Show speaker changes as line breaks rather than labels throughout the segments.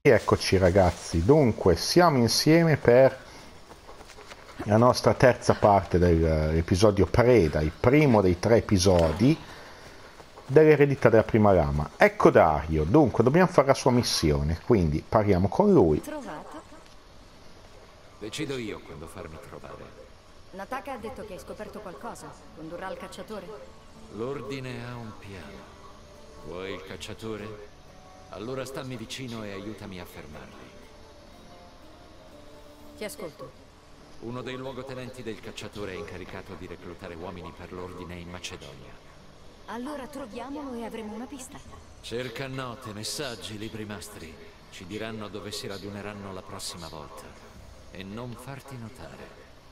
Eccoci ragazzi, dunque siamo insieme per la nostra terza parte dell'episodio Preda, il primo dei 3 episodi dell'eredità della prima lama. Ecco Dario, dunque dobbiamo fare la sua missione, quindi parliamo con lui.
Trovato.
Decido io quando farmi trovare.
Nataka ha detto che hai scoperto qualcosa. Condurrà il cacciatore?
L'ordine ha un piano. Vuoi il cacciatore? Allora stammi vicino e aiutami a fermarli.
Ti ascolto.
Uno dei luogotenenti del cacciatore è incaricato di reclutare uomini per l'ordine in Macedonia.
Allora troviamolo e avremo una pista.
Cerca note, messaggi, libri mastri. Ci diranno dove si raduneranno la prossima volta. E non farti notare.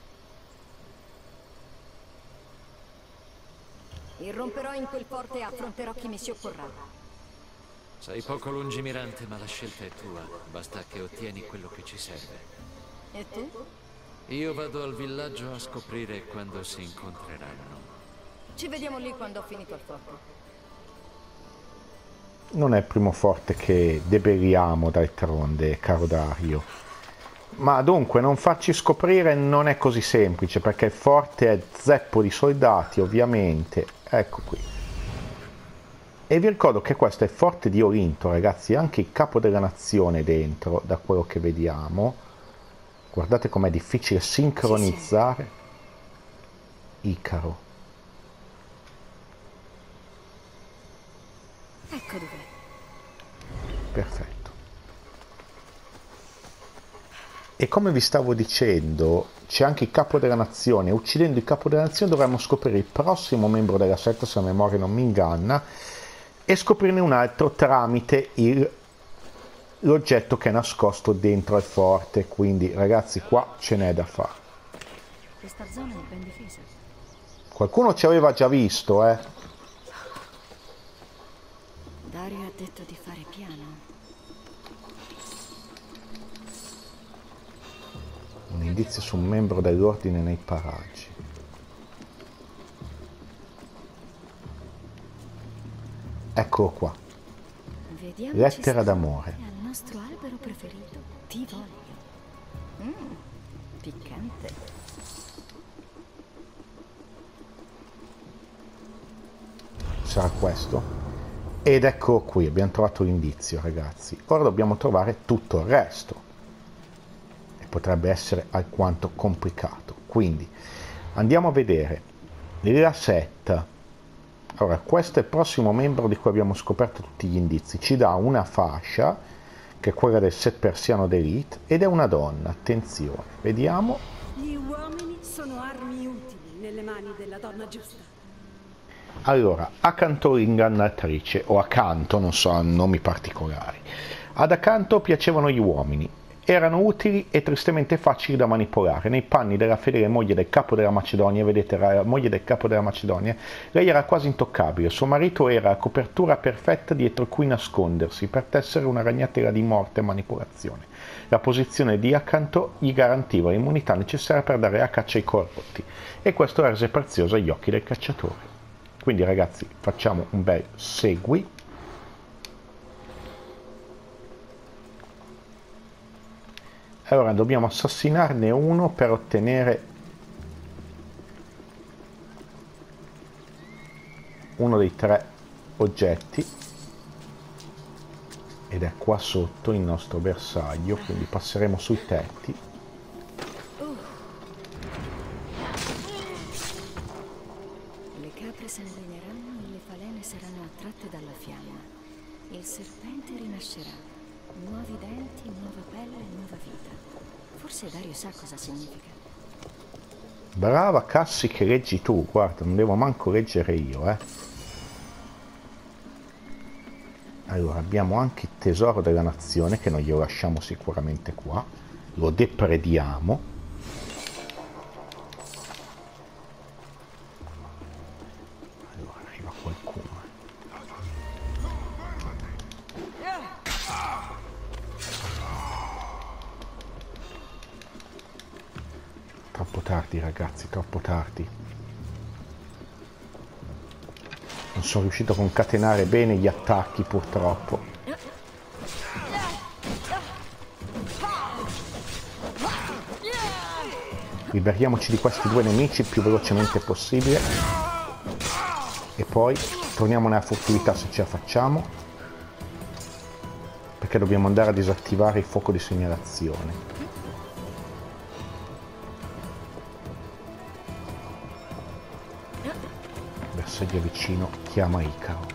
Irromperò in quel forte e affronterò chi mi si opporrà.
Sei poco lungimirante, ma la scelta è tua. Basta che ottieni quello che ci serve.
E tu?
Io vado al villaggio a scoprire quando si incontreranno.
Ci vediamo lì quando ho finito il forte.
Non è il primo forte che debelliamo d'altronde, caro Dario. Ma dunque, non farci scoprire non è così semplice, perché il forte è zeppo di soldati, ovviamente. Ecco qui. E vi ricordo che questo è il forte di Olinto, ragazzi, anche il capo della nazione dentro, da quello che vediamo. Guardate com'è difficile sincronizzare. Icaro.
Ecco dov'è.
Perfetto. E come vi stavo dicendo, c'è anche il capo della nazione. Uccidendo il capo della nazione dovremmo scoprire il prossimo membro della setta, se la memoria non mi inganna, e scoprirne un altro tramite l'oggetto che è nascosto dentro al forte. Quindi ragazzi, qua ce n'è da fare.
Questa zona è ben difesa.
Qualcuno ci aveva già visto, eh?
Dario ha detto di fare piano.
Un indizio su un membro dell'ordine nei paraggi. Eccolo qua.
Vediamo.
Lettera d'amore.
Al nostro albero preferito. Ti voglio. Piccante.
Sarà questo? Ed eccolo qui, abbiamo trovato l'indizio, ragazzi. Ora dobbiamo trovare tutto il resto. E potrebbe essere alquanto complicato. Quindi andiamo a vedere la setta. Allora, questo è il prossimo membro di cui abbiamo scoperto tutti gli indizi. Ci dà una fascia, che è quella del set persiano d'Elite, ed è una donna. Attenzione, vediamo.
Gli uomini sono armi utili nelle mani della donna giusta.
Allora, Acanto l'ingannatrice, o Acanto, non so, nomi particolari. Ad Acanto piacevano gli uomini, erano utili e tristemente facili da manipolare. Nei panni della fedele moglie del capo della Macedonia, vedete, la moglie del capo della Macedonia, lei era quasi intoccabile, suo marito era la copertura perfetta dietro cui nascondersi, per tessere una ragnatela di morte e manipolazione. La posizione di Acanto gli garantiva l'immunità necessaria per dare a caccia ai corrotti, e questo la rese preziosa agli occhi del cacciatore. Quindi ragazzi, facciamo un bel segui. Allora dobbiamo assassinarne uno per ottenere uno dei 3 oggetti, ed è qua sotto il nostro bersaglio, quindi passeremo sui tetti.
Le capre sanguineranno e le falene saranno attratte dalla fiamma. Il serpente rinascerà. Nuovi denti, nuova pelle, nuova vita. Forse Dario sa cosa significa.
Brava Cassi che leggi tu, guarda, non devo manco leggere io, eh. Allora, abbiamo anche il tesoro della nazione, che non glielo lasciamo sicuramente qua. Lo deprediamo. Allora, arriva qualcuno. Troppo tardi, ragazzi, troppo tardi. Non sono riuscito a concatenare bene gli attacchi, purtroppo. Liberiamoci di questi due nemici il più velocemente possibile. E poi torniamo nella furtività se ce la facciamo. Perché dobbiamo andare a disattivare il fuoco di segnalazione. Bersaglio vicino, chiama Icaro.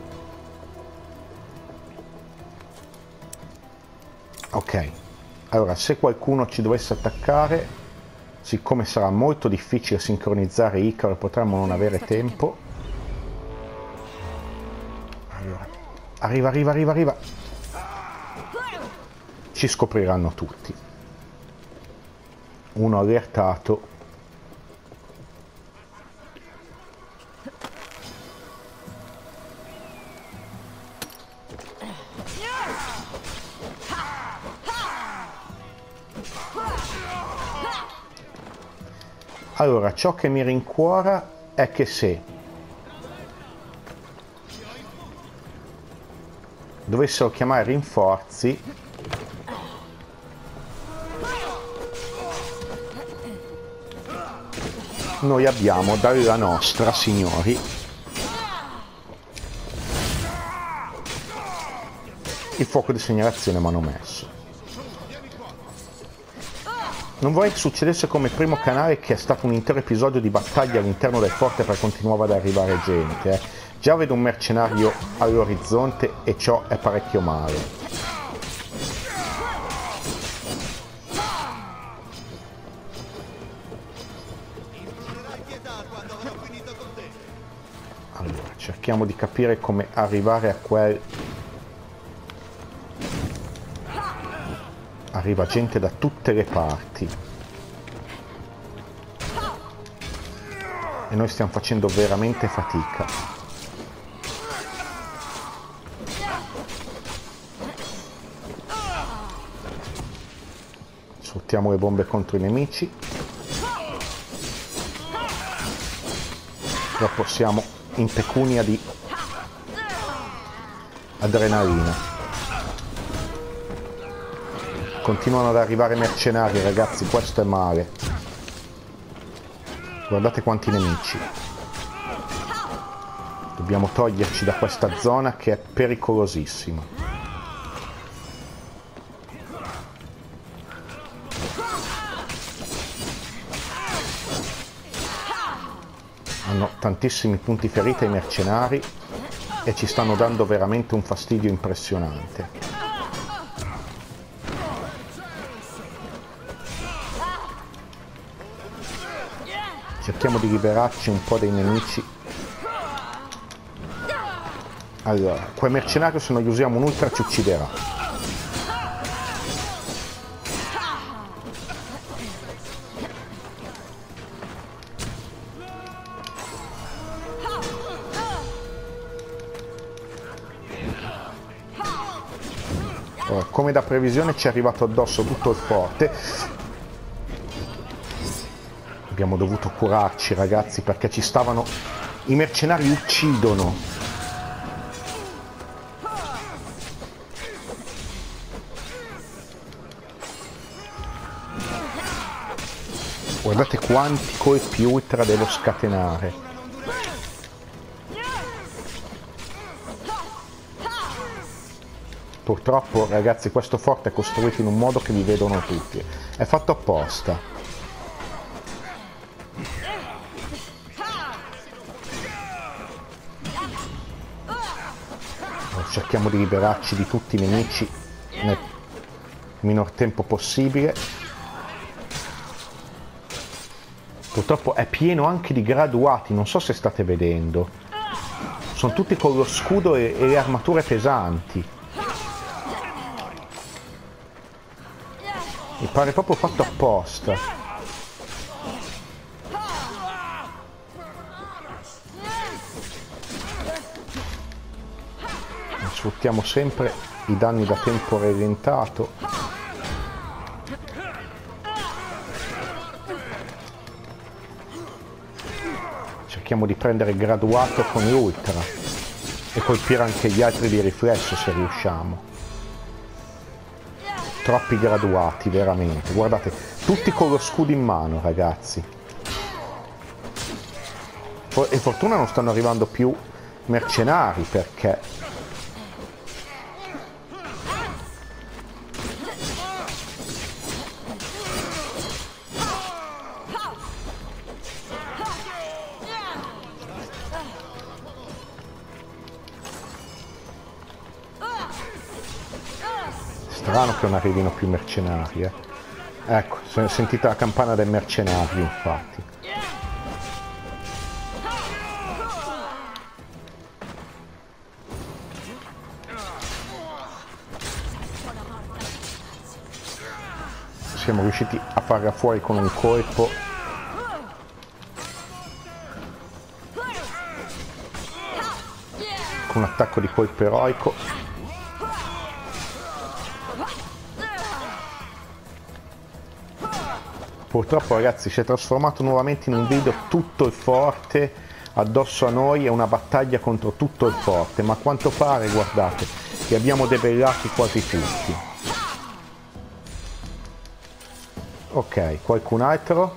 Ok, allora se qualcuno ci dovesse attaccare, siccome sarà molto difficile sincronizzare Icaro e potremmo non avere tempo. Allora, arriva. Ci scopriranno tutti. Uno allertato. Allora, ciò che mi rincuora è che se dovessero chiamare rinforzi, noi abbiamo dalla nostra, signori, il fuoco di segnalazione manomesso. Non vorrei che succedesse come primo canale, che è stato un intero episodio di battaglia all'interno del forte per continuare ad arrivare gente. Già vedo un mercenario all'orizzonte e ciò è parecchio male. Allora, cerchiamo di capire come arrivare a quel... Arriva gente da tutte le parti e noi stiamo facendo veramente fatica. Sfruttiamo le bombe contro i nemici. Dopo siamo in pecunia di adrenalina. Continuano ad arrivare mercenari, ragazzi, questo è male. Guardate quanti nemici. Dobbiamo toglierci da questa zona che è pericolosissima. Hanno tantissimi punti ferita i mercenari e ci stanno dando veramente un fastidio impressionante. Cerchiamo di liberarci un po' dei nemici. Allora, quel mercenario, se non gli usiamo un ultra, ci ucciderà. Allora, come da previsione ci è arrivato addosso tutto il forte. Abbiamo dovuto curarci, ragazzi, perché ci stavano... I mercenari uccidono. Guardate quanti colpi ultra devo scatenare. Purtroppo, ragazzi, questo forte è costruito in un modo che vi vedono tutti. È fatto apposta. Cerchiamo di liberarci di tutti i nemici nel minor tempo possibile. Purtroppo è pieno anche di graduati, non so se state vedendo. Sono tutti con lo scudo e le armature pesanti. Mi pare proprio fatto apposta. Sfruttiamo sempre i danni da tempo rallentato. Cerchiamo di prendere graduato con l'ultra e colpire anche gli altri di riflesso se riusciamo. troppi graduati, veramente. Guardate, tutti con lo scudo in mano, ragazzi. E fortuna non stanno arrivando più mercenari, perché... Strano che non arrivino più mercenari, eh. Ecco, sentite la campana del mercenario, infatti. Siamo riusciti a farla fuori con un colpo. Con un attacco di colpo eroico. Purtroppo, ragazzi, si è trasformato nuovamente in un video tutto il forte addosso a noi, è una battaglia contro tutto il forte, ma a quanto pare, guardate, li abbiamo debellati quasi tutti. Ok, qualcun altro?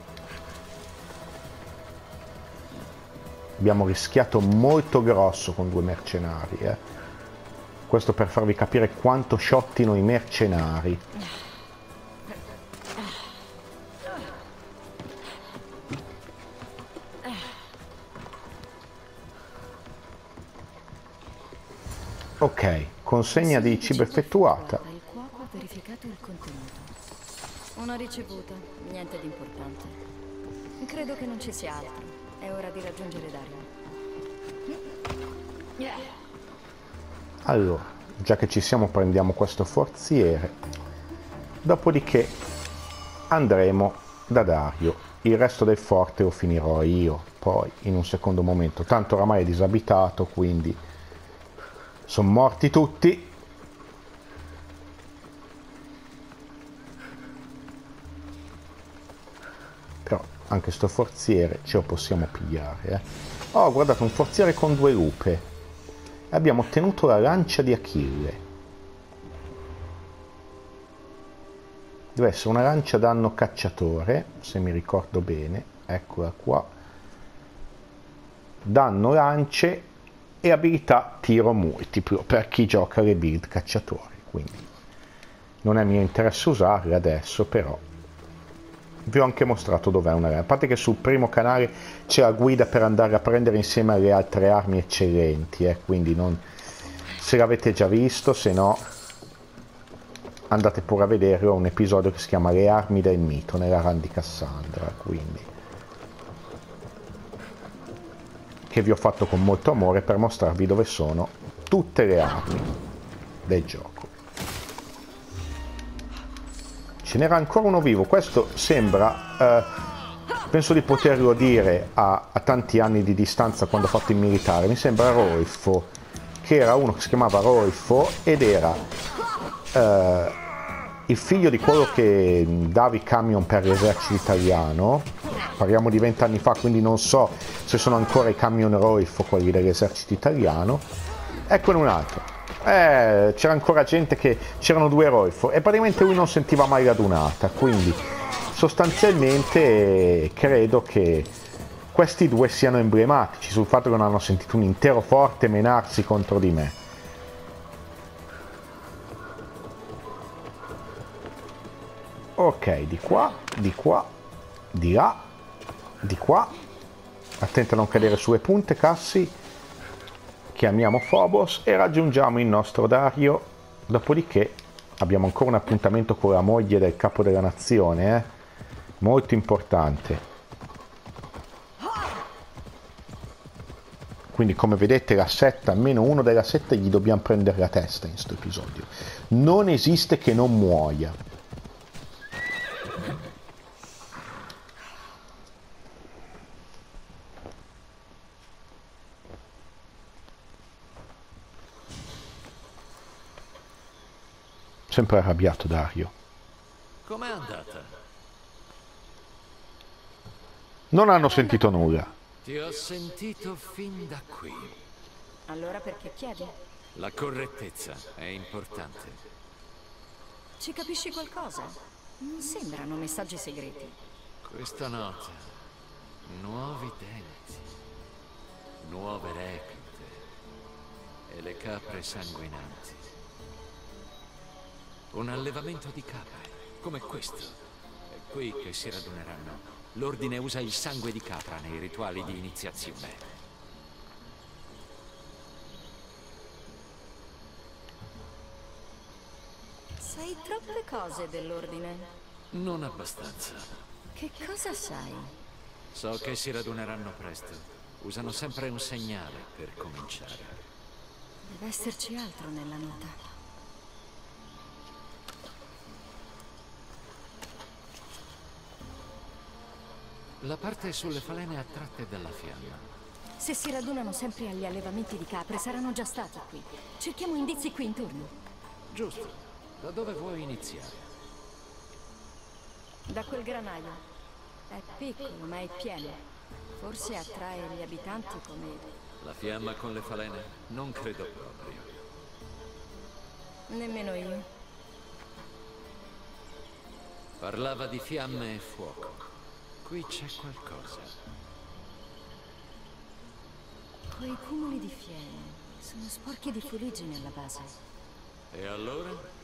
Abbiamo rischiato molto grosso con 2 mercenari, eh. Questo per farvi capire quanto shottino i mercenari. Ok, consegna di cibo effettuata.
Il cuoco ha verificato il contenuto. Una ricevuta, niente di importante. Credo che non ci sia altro. È ora di raggiungere Dario.
Allora, già che ci siamo, prendiamo questo forziere. Dopodiché andremo da Dario. Il resto del forte lo finirò io, poi, in un secondo momento. Tanto oramai è disabitato, quindi... sono morti tutti. Però anche sto forziere ce lo possiamo pigliare, eh. Oh, guardate, un forziere con 2 lupe. Abbiamo ottenuto la lancia di Achille. Deve essere una lancia danno cacciatore, se mi ricordo bene. Eccola qua. Danno lance e abilità tiro multiplo per chi gioca le build cacciatori, quindi non è mio interesse usarle adesso, però vi ho anche mostrato dov'è una lancia. A parte che sul primo canale c'è la guida per andare a prendere insieme alle altre armi eccellenti, quindi non, se l'avete già visto, se no andate pure a vedere, ho un episodio che si chiama Le armi del mito nella run di Cassandra, quindi che vi ho fatto con molto amore per mostrarvi dove sono tutte le armi del gioco. Ce n'era ancora uno vivo, questo sembra, penso di poterlo dire a tanti anni di distanza quando ho fatto il militare, mi sembra Rolfo, che era uno che si chiamava Rolfo ed era il figlio di quello che dava i camion per l'esercito italiano. Parliamo di 20 anni fa, quindi non so se sono ancora i camion Rolfo quelli dell'esercito italiano. Eccone un altro. C'era ancora gente che... c'erano 2 Rolfo e praticamente lui non sentiva mai radunata, quindi sostanzialmente credo che questi 2 siano emblematici sul fatto che non hanno sentito un intero forte menarsi contro di me. Ok, di qua, di là, di qua. Attento a non cadere sulle punte, Cassi. Chiamiamo Phobos e raggiungiamo il nostro Dario. Dopodiché abbiamo ancora un appuntamento con la moglie del capo della nazione, molto importante. Quindi, come vedete, la setta, almeno uno della setta gli dobbiamo prendere la testa in questo episodio. Non esiste che non muoia. Sempre arrabbiato Dario.
Com'è andata?
Non hanno sentito nulla.
Ti ho sentito fin da qui.
Allora perché chiedi?
La correttezza è importante.
Ci capisci qualcosa? Non sembrano messaggi segreti.
Questa nota, nuovi denti, nuove reclute e le capre sanguinanti. Un allevamento di capre, come questo. È qui che si raduneranno. L'ordine usa il sangue di capra nei rituali di iniziazione.
Sai troppe cose dell'ordine.
Non abbastanza.
Che cosa sai?
So che si raduneranno presto. Usano sempre un segnale per cominciare.
Deve esserci altro nella nota.
La parte sulle falene attratte dalla fiamma.
Se si radunano sempre agli allevamenti di capre, saranno già stati qui. Cerchiamo indizi qui intorno.
Giusto. Da dove vuoi iniziare?
Da quel granaio. È piccolo, ma è pieno. Forse attrae gli abitanti come...
La fiamma con le falene? Non credo proprio.
Nemmeno io.
Parlava di fiamme e fuoco. Qui c'è qualcosa.
Quei cumuli di fiene sono sporchi di fuliggine alla base.
E allora?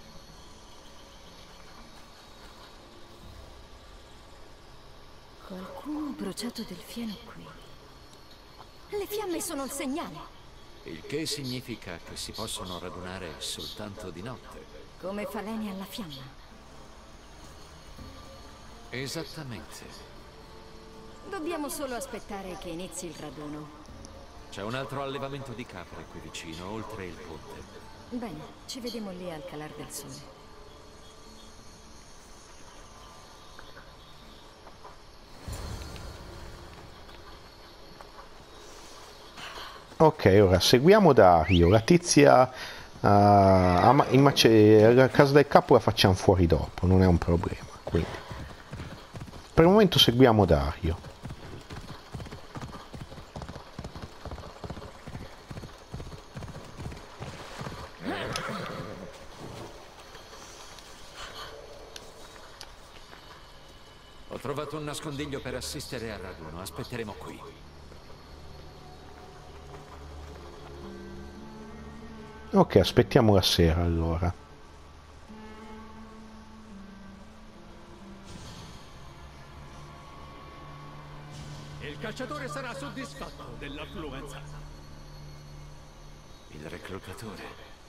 Qualcuno ha bruciato del fieno qui. Le fiamme sono il segnale.
Il che significa che si possono radunare soltanto di notte.
Come falene alla fiamma.
Esattamente.
Dobbiamo solo aspettare che inizi il raduno.
C'è un altro allevamento di capre qui vicino, oltre il ponte.
Bene, ci vediamo lì al calar del sole.
Ok, ora seguiamo Dario. La tizia a casa del capo la facciamo fuori dopo, non è un problema. Quindi per il momento seguiamo Dario.
Ho trovato un nascondiglio per assistere al raduno. Aspetteremo qui.
Ok, aspettiamo la sera allora.
Il cacciatore sarà soddisfatto dell'affluenza.
Il reclutatore.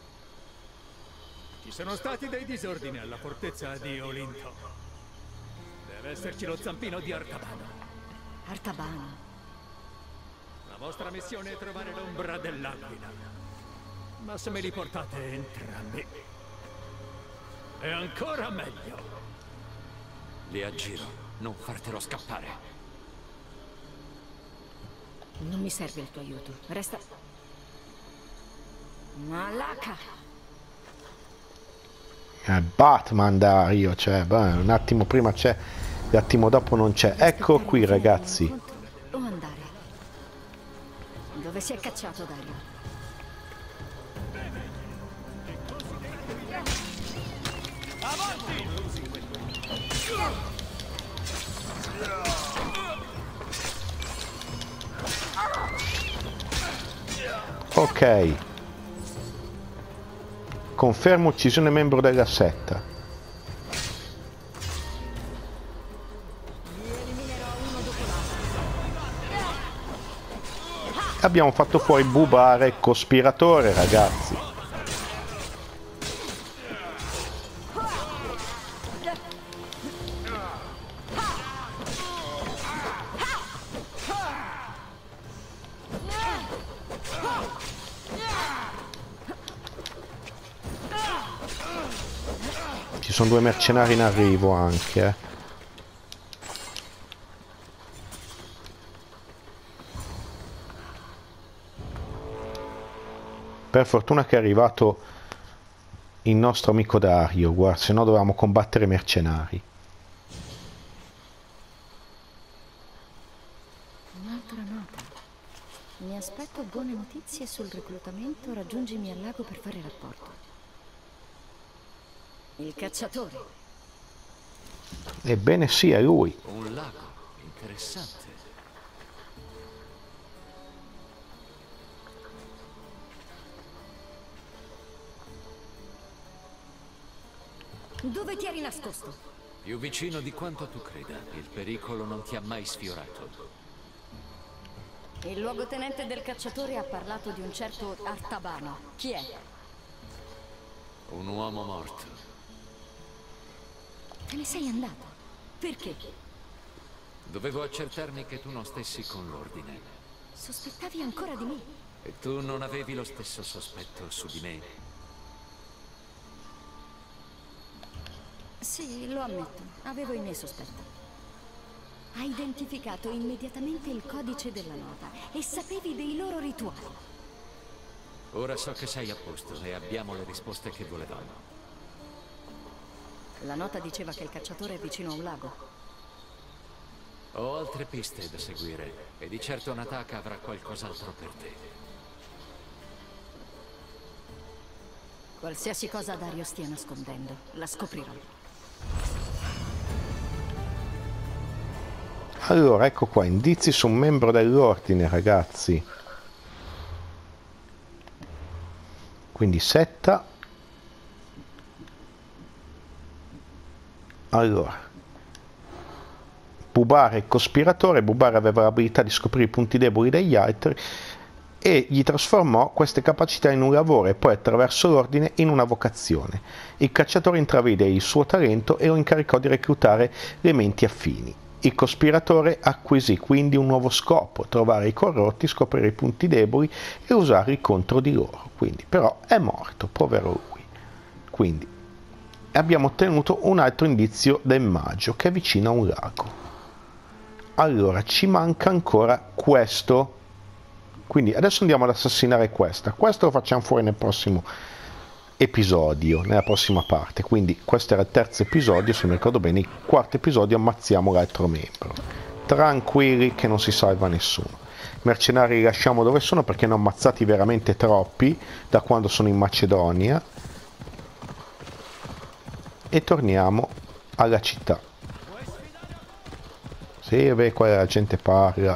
Ci sono stati dei disordini alla fortezza di Olinto. Deve esserci lo zampino di Artabano.
Artabano.
La vostra missione è trovare l'ombra dell'aquila. Ma se me li portate entrambi, è ancora meglio.
Li aggiro, non fartelo scappare.
Non mi serve il tuo aiuto. Resta... Malaka!
È Batman Dario, cioè, beh, un attimo prima c'è, l'attimo dopo non c'è. Ecco qui ragazzi.
O andare. Dove si è cacciato Dario?
Ok. Confermo uccisione membro della setta. Abbiamo fatto fuori Bubare cospiratore, ragazzi. Ci sono due mercenari in arrivo anche. Per fortuna che è arrivato il nostro amico Dario, guarda, se no dovevamo combattere mercenari.
Un'altra nota. Mi aspetto buone notizie sul reclutamento. Raggiungimi al lago per fare rapporto. Il cacciatore.
Ebbene sì, è lui.
Un lago, interessante.
Dove ti eri nascosto?
Più vicino di quanto tu creda. Il pericolo non ti ha mai sfiorato.
Il luogotenente del cacciatore ha parlato di un certo Artabano. Chi è?
Un uomo morto.
Te ne sei andato? Perché?
Dovevo accertarmi che tu non stessi con l'ordine.
Sospettavi ancora di me?
E tu non avevi lo stesso sospetto su di me.
Sì, lo ammetto. Avevo i miei sospetti. Hai identificato immediatamente il codice della nota e sapevi dei loro rituali.
Ora so che sei a posto e abbiamo le risposte che volevamo.
La nota diceva che il cacciatore è vicino a un lago.
Ho altre piste da seguire e di certo Nataka avrà qualcos'altro per te.
Qualsiasi cosa Dario stia nascondendo, la scoprirò.
Allora, ecco qua, indizi su un membro dell'ordine, ragazzi. Quindi setta. Allora, Bubar è il cospiratore. Bubar aveva l'abilità di scoprire i punti deboli degli altri e gli trasformò queste capacità in un lavoro e poi attraverso l'ordine in una vocazione. Il cacciatore intravide il suo talento e lo incaricò di reclutare le menti affini. Il cospiratore acquisì quindi un nuovo scopo: trovare i corrotti, scoprire i punti deboli e usarli contro di loro. Quindi, però, è morto, povero lui. Quindi, abbiamo ottenuto un altro indizio del maggio, che è vicino a un lago. Allora, ci manca ancora questo. Quindi, adesso andiamo ad assassinare questa. Questo lo facciamo fuori nel prossimo episodio, nella prossima parte. Quindi questo era il terzo episodio, se mi ricordo bene. Il quarto episodio ammazziamo l'altro membro, tranquilli che non si salva nessuno. I mercenari li lasciamo dove sono perché ne ho ammazzati veramente troppi da quando sono in Macedonia, e torniamo alla città. Sì, beh, qua la gente parla.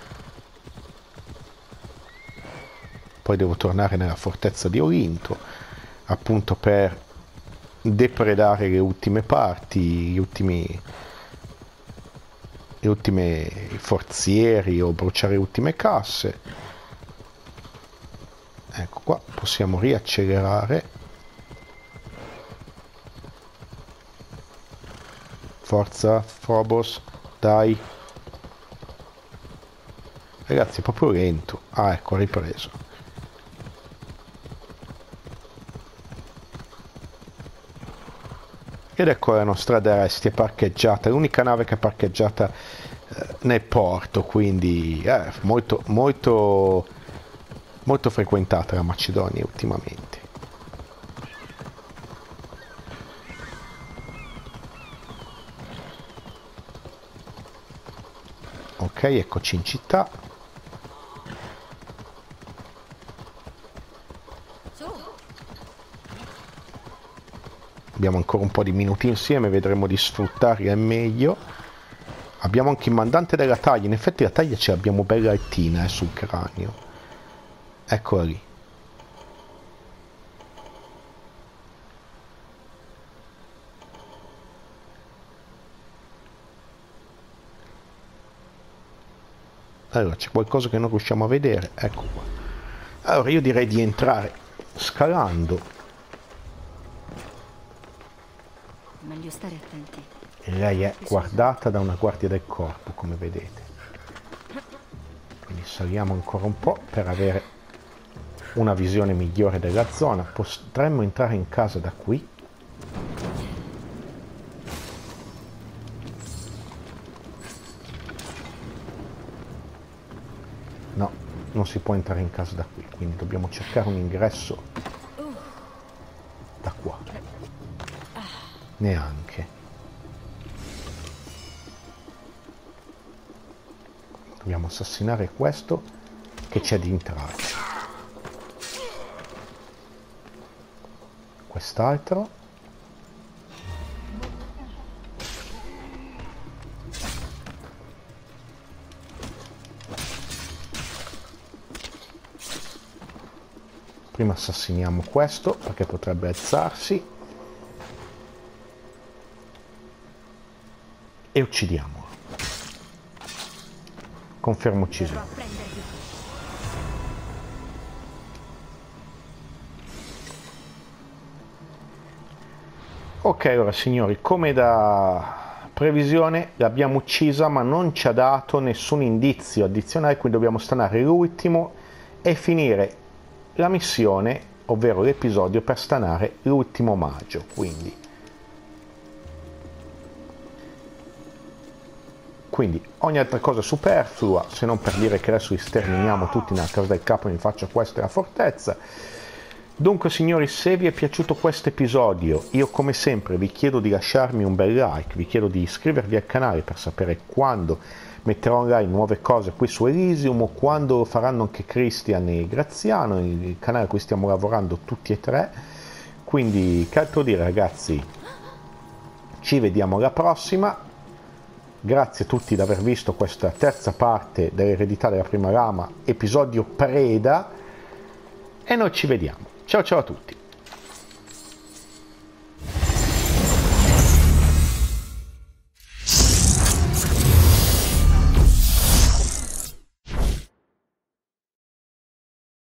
Poi devo tornare nella fortezza di Olinto, appunto per depredare le ultime parti, gli ultimi forzieri, o bruciare le ultime casse. Ecco qua, possiamo riaccelerare. Forza, Phobos, dai. Ragazzi, è proprio lento. Ah, ecco, ha ripreso. Ed ecco la nostra Dresti è parcheggiata, l'unica nave che è parcheggiata nel porto, quindi molto, molto, molto frequentata la Macedonia ultimamente. Ok, eccoci in città. Abbiamo ancora un po' di minuti insieme, vedremo di sfruttarli al meglio. Abbiamo anche il mandante della taglia. In effetti la taglia ce l'abbiamo bella altina sul cranio. Eccola lì. Allora, c'è qualcosa che non riusciamo a vedere. Ecco qua. Allora, io direi di entrare scalando.
Meglio stare attenti.
Lei è guardata da una guardia del corpo, come vedete. Quindi saliamo ancora un po' per avere una visione migliore della zona. Potremmo entrare in casa da qui. No, non si può entrare in casa da qui, quindi dobbiamo cercare un ingresso da qua. Neanche. Dobbiamo assassinare questo che c'è di intralcio. Quest'altro. Prima assassiniamo questo perché potrebbe alzarsi e uccidiamolo. Confermo uccisione. Ok, allora signori, come da previsione l'abbiamo uccisa, ma non ci ha dato nessun indizio addizionale, quindi dobbiamo stanare l'ultimo e finire la missione, ovvero l'episodio, per stanare l'ultimo magio. Quindi ogni altra cosa superflua, se non per dire che adesso li sterminiamo tutti nella casa del capo e mi faccio questa è la fortezza. Dunque signori, se vi è piaciuto questo episodio, io come sempre vi chiedo di lasciarmi un bel like, vi chiedo di iscrivervi al canale per sapere quando metterò online nuove cose qui su Elysium o quando lo faranno anche Christian e Graziano, il canale a cui stiamo lavorando tutti e tre. Quindi che altro dire ragazzi, ci vediamo alla prossima, grazie a tutti di aver visto questa terza parte dell'eredità della prima lama, episodio Preda, e noi ci vediamo. Ciao ciao a tutti.